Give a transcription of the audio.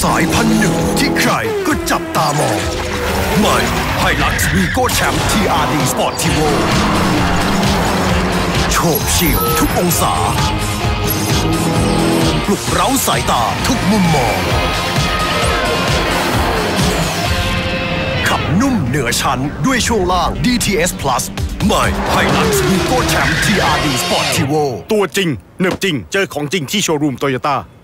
สายพันธุ์หนึ่งที่ใครก็จับตามองใหม่ไฮลักซ์วีโก้แชมป์ TRD Sportivo โฉบเฉี่ยวทุกองศาปลุกเร้าสายตาทุกมุมมองขับนุ่มเหนือชั้นด้วยช่วงล่าง DTS Plus ใหม่ไฮลักซ์วีโก้แชมป์ TRD Sportivo ตัวจริงเนิบจริงเจอของจริงที่โชว์รูมโตโยต้า